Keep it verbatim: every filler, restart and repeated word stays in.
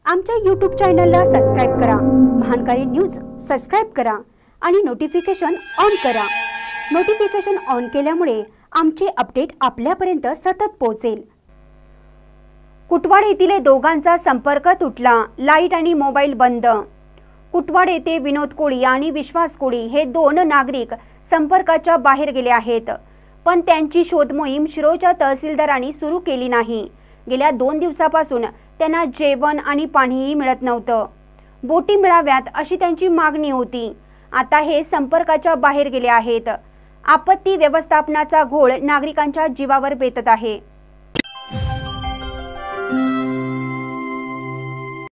आमच्या यूट्यूब चॅनलला सबस्क्राइब करा, महानकारी न्यूज सबस्क्राइब करा आणि नोटिफिकेशन ऑन करा। नोटिफिकेशन ऑन केल्यामुळे आमचे अपडेट आपल्यापर्यंत सतत पोहोचेल। कुटवाड येथील दोघांचा संपर्क तुटला, लाईट आणि मोबाईल बंद। कुटवाड येथे विनोद कोळी आणि विश्वास कोळी हे दोन नागरिक संपर्काच्या बाहेर गेले आहेत, पण त्यांची शोध मोहीम शिरोळच्या तहसीलदारांनी सुरू केली नाही। गेल्या दोन दिवसापासून त्यांना जेवण आणि पाणीही मिळत नव्हतं। बोटी मिळाव्यात अशी त्यांची मागणी होती। आता हे संपर्काच्या बाहेर गेले आहेत। आपत्ती व्यवस्थापनाचा घोळ नागरिकांच्या जीवावर बेतत आहे।